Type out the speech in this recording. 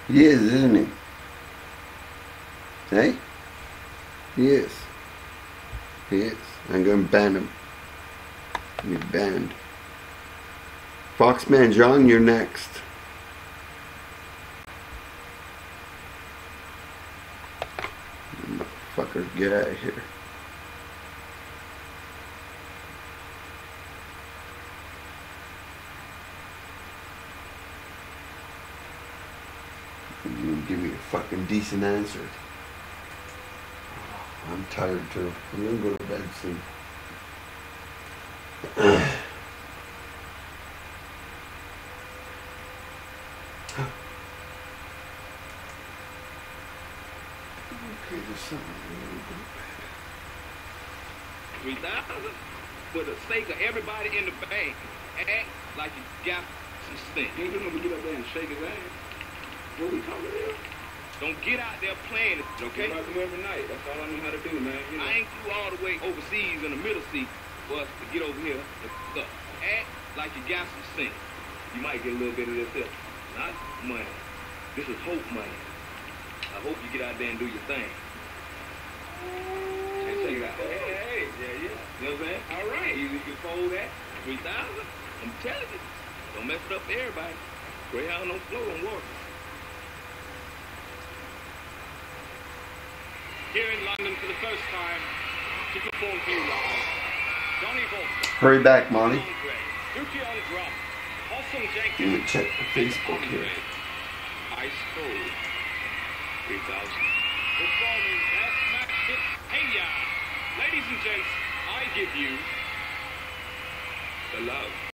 He is, isn't he? Hey? He is. He is. I'm going to ban him. He's banned. Foxman John, you're next. Motherfuckers, get out of here. You give me a fucking decent answer. I'm tired too. I'm gonna go to bed soon. Okay, there's something I'm gonna go to bed. 3,000 for the sake of everybody in the bank. Act like you got some sense. You ain't gonna get up there and shake his ass. What we talking about? Don't get out there playing it, okay? I do every night. That's all I know how to do, man. You know? I ain't flew all the way overseas in the middle seat for us to get over here and fuck up. Act like you got some sense. You might get a little bit of this here. Not money. This is hope money. I hope you get out there and do your thing. Hey, check it out. Hey, yeah. You know what I'm saying? All right. You can fold that. 3,000. I'm telling you. Don't mess it up for everybody. Greyhound don't float on water. Here in London for the first time to perform for you live. Johnny Bolton. Hurry back, Molly. Dookie on drum. Awesome Jenkins. Let me check the Facebook here. Ice Cold. 3,000. Performing that smash hit. Hey ya! Ladies and gents, I give you the love.